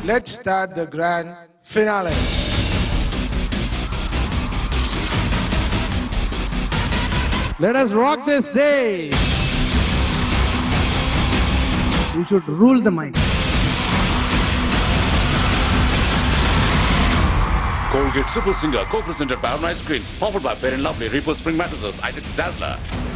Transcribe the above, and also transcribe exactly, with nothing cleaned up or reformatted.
let's start the grand finale. Let us rock this day. You should rule the mic. Colgate Super Singer, co-presented by Ice Creams, offered by Fair and Lovely, Reaper Spring Mattresses, Itex Dazzler.